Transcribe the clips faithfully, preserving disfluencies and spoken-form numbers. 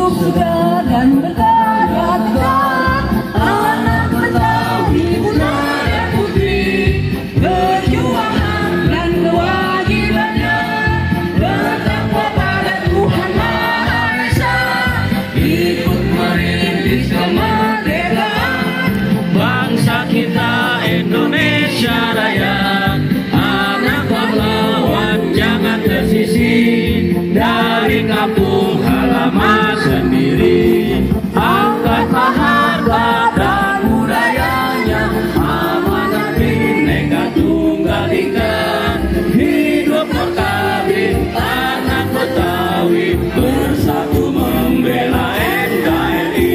hidup segar dan berkarya tegar, anak Betawi muda dan putri, perjuangan dan kewajibannya bertakwa pada Tuhan Maha Esa, ikut merintis kemerdekaan bangsa kita Indonesia Raya. Anak pahlawan jangan tersisih dari kampung halaman sendiri, angkatlah harta dan budayanya, amanat Bhinneka Tunggal Ika, hidup Purkabi anak Betawi, bersatu membela N K R I.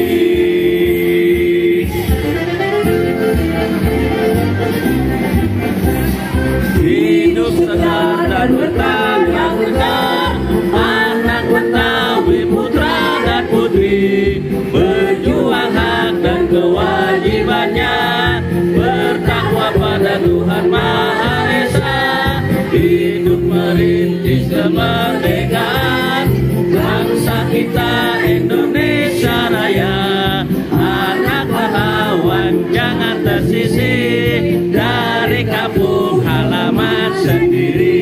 Hidup segar dan bertanggung tegar, anak Betawi putra dan putri, berjuang hak dan kewajibannya, bertakwa pada Tuhan Maha Esa, hidup merintis kemerdekaan bangsa kita Indonesia Raya. Anak pahlawan jangan tersisih dari kampung halaman sendiri,